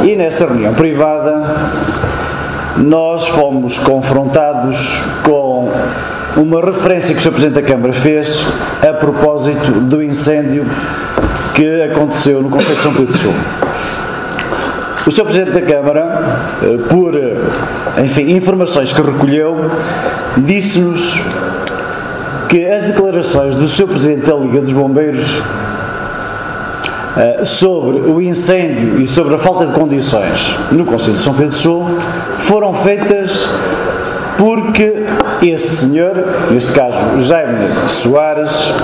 E nessa reunião privada nós fomos confrontados com uma referência que o Sr. Presidente da Câmara fez a propósito do incêndio que aconteceu no concelho de São Pedro do Sul. O Sr. Presidente da Câmara, por, informações que recolheu, disse-nos que as declarações do Sr. Presidente da Liga dos Bombeiros sobre o incêndio e sobre a falta de condições no concelho de São Pedro do Sul foram feitas porque esse senhor, neste caso Jaime Soares,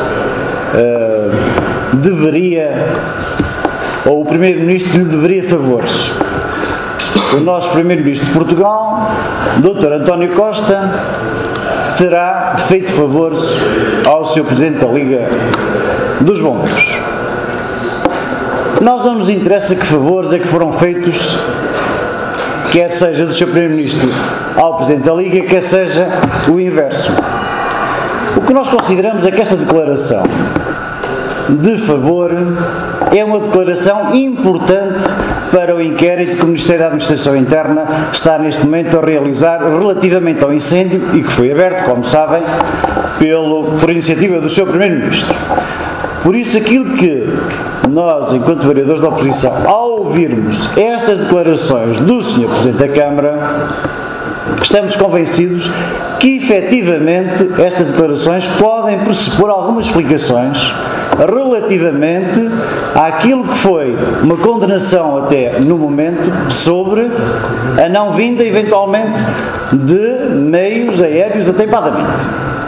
ou o Primeiro-Ministro lhe deveria favores. O nosso Primeiro-Ministro de Portugal, Dr. António Costa, terá feito favores ao Sr. Presidente da Liga dos Bombeiros. Nós não nos interessa que favores é que foram feitos, quer seja do Sr. Primeiro-Ministro ao Presidente da Liga, quer seja o inverso. O que nós consideramos é que esta declaração de favor é uma declaração importante para o inquérito que o Ministério da Administração Interna está neste momento a realizar relativamente ao incêndio e que foi aberto, como sabem, por iniciativa do Sr. Primeiro-Ministro. Por isso, aquilo que nós, enquanto vereadores da oposição, ao ouvirmos estas declarações do Sr. Presidente da Câmara, estamos convencidos que, efetivamente, estas declarações podem pressupor algumas explicações relativamente àquilo que foi uma condenação até no momento sobre a não vinda, eventualmente, de meios aéreos atempadamente.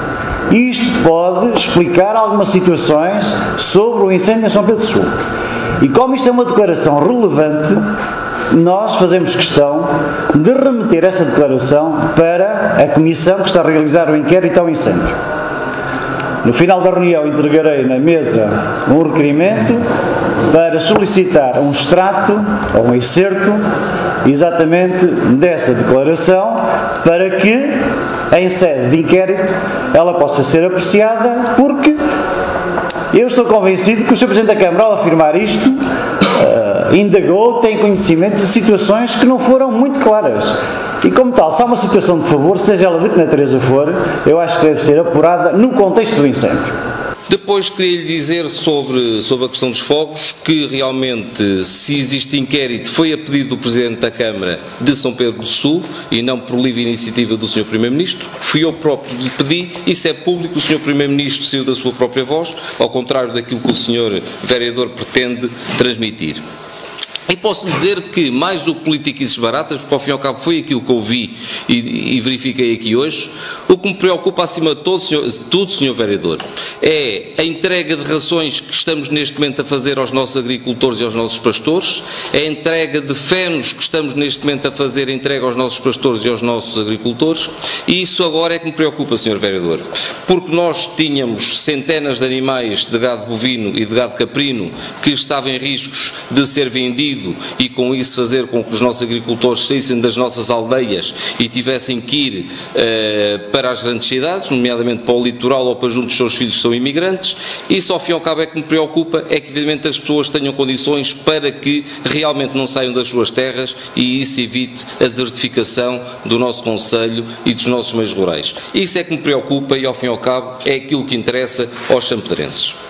Isto pode explicar algumas situações sobre o incêndio em São Pedro do Sul. E como isto é uma declaração relevante, nós fazemos questão de remeter essa declaração para a comissão que está a realizar o inquérito ao incêndio. No final da reunião entregarei na mesa um requerimento para solicitar um extrato ou um excerto exatamente dessa declaração para que, em sede de inquérito, ela possa ser apreciada, porque eu estou convencido que o Sr. Presidente da Câmara, ao afirmar isto, indagou, tem conhecimento de situações que não foram muito claras. E como tal, se há uma situação de favor, seja ela de que natureza for, eu acho que deve ser apurada no contexto do incêndio. Depois queria lhe dizer sobre a questão dos fogos, que realmente, se existe inquérito, foi a pedido do Presidente da Câmara de São Pedro do Sul e não por livre iniciativa do Sr. Primeiro-Ministro. Fui eu próprio que lhe pedi, isso é público, o Sr. Primeiro-Ministro saiu da sua própria voz, ao contrário daquilo que o Sr. Vereador pretende transmitir. E posso lhe dizer que, mais do que politiquices baratas, porque ao fim e ao cabo foi aquilo que ouvi e verifiquei aqui hoje, o que me preocupa acima de tudo, Sr. Vereador, é a entrega de rações que estamos neste momento a fazer aos nossos agricultores e aos nossos pastores, a entrega de fenos que estamos neste momento a fazer entrega aos nossos pastores e aos nossos agricultores, e isso agora é que me preocupa, Sr. Vereador, porque nós tínhamos centenas de animais de gado bovino e de gado caprino que estavam em riscos de ser vendido e com isso fazer com que os nossos agricultores saíssem das nossas aldeias e tivessem que ir para as grandes cidades, nomeadamente para o litoral ou para junto dos seus filhos que são imigrantes. Isso, ao fim e ao cabo, é que me preocupa, é que evidentemente as pessoas tenham condições para que realmente não saiam das suas terras e isso evite a desertificação do nosso concelho e dos nossos meios rurais. Isso é que me preocupa e, ao fim e ao cabo, é aquilo que interessa aos sampedrenses.